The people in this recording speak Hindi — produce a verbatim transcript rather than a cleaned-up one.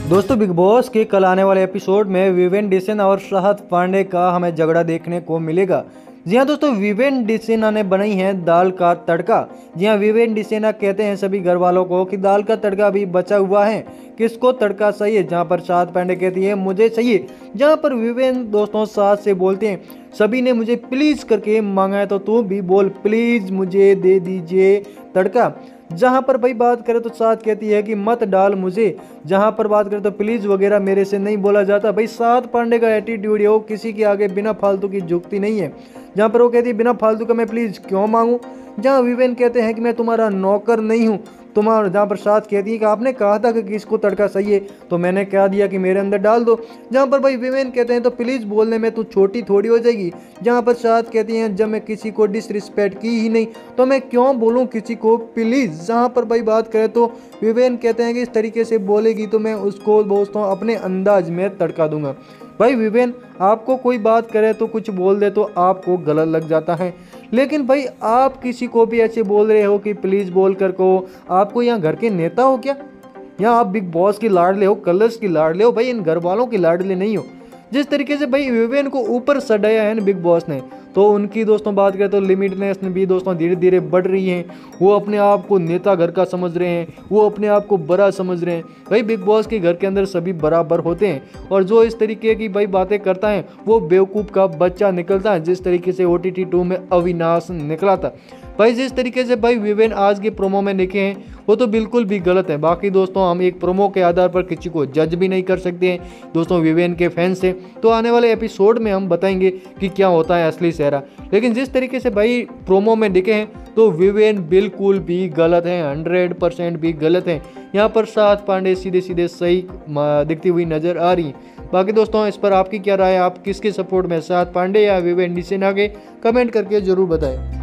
दोस्तों बिग बॉस के कल आने वाले एपिसोड में विवेन डिसेना और शहद पांडे का हमें झगड़ा देखने को मिलेगा। जी हाँ दोस्तों, विवेन डिसेना ने बनाई है दाल का तड़का। जी हाँ, विवेन डिसेना कहते हैं सभी घर वालों को कि दाल का तड़का भी बचा हुआ है, किसको तड़का चाहिए। जहाँ पर शहद पांडे कहती है मुझे चाहिए, जहाँ पर विवेन दोस्तों साथ से बोलते हैं सभी ने मुझे प्लीज करके मांगा है तो तू भी बोल प्लीज मुझे दे दीजिए तड़का। जहां पर भाई बात करें तो साथ कहती है कि मत डाल मुझे, जहां पर बात करें तो प्लीज वगैरह मेरे से नहीं बोला जाता। भाई साथ पांडे का एटीट्यूड है, वो किसी के आगे बिना फालतू की झुकती नहीं है। जहां पर वो कहती है बिना फालतू का मैं प्लीज क्यों मांगू। जहां विवेन कहते हैं कि मैं तुम्हारा नौकर नहीं हूँ तुम्हारा, जहाँ पर साथ कहती है कि आपने कहा था कि किसको तड़का चाहिए तो मैंने कह दिया कि मेरे अंदर डाल दो। जहाँ पर भाई विवेन कहते हैं तो प्लीज बोलने में तू छोटी थोड़ी हो जाएगी। जहाँ पर साथ कहती हैं जब मैं किसी को डिसरिस्पेक्ट की ही नहीं तो मैं क्यों बोलूँ किसी को प्लीज। जहाँ पर भाई बात करें तो विवेन कहते हैं कि इस तरीके से बोलेगी तो मैं उसको दोस्तों अपने अंदाज में तड़का दूंगा। भाई विवेन आपको कोई बात करे तो कुछ बोल दे तो आपको गलत लग जाता है, लेकिन भाई आप किसी को भी ऐसे बोल रहे हो कि प्लीज बोल कर को, आपको यहाँ घर के नेता हो क्या? यहाँ आप बिग बॉस की लाडले हो, कलर्स की लाडले हो, भाई इन घर वालों की लाडले नहीं हो। जिस तरीके से भाई विवेन को ऊपर सटाया है बिग बॉस ने, तो उनकी दोस्तों बात करें तो लिमिटनेस भी दोस्तों धीरे धीरे बढ़ रही है। वो अपने आप को नेता घर का समझ रहे हैं, वो अपने आप को बड़ा समझ रहे हैं। भाई बिग बॉस के घर के अंदर सभी बराबर होते हैं, और जो इस तरीके की भाई बातें करता है वो बेवकूफ़ का बच्चा निकलता है। जिस तरीके से ओ टी टी टू में अविनाश निकला था, भाई जिस तरीके से भाई विवेन आज के प्रोमो में लिखे हैं वो तो बिल्कुल भी गलत है। बाकी दोस्तों हम एक प्रोमो के आधार पर किसी को जज भी नहीं कर सकते हैं दोस्तों विवेन के फैंस से, तो आने वाले एपिसोड में हम बताएंगे कि क्या होता है असली चेहरा। लेकिन जिस तरीके से भाई प्रोमो में लिखे हैं तो विवेन बिल्कुल भी गलत है, हंड्रेड परसेंट भी गलत है। यहाँ पर साथ पांडे सीधे सीधे सही दिखती हुई नजर आ रही है। बाकी दोस्तों इस पर आपकी क्या राय है, आप किसके सपोर्ट में, साथ पांडे या विवेन डिसेना के, कमेंट करके जरूर बताएं।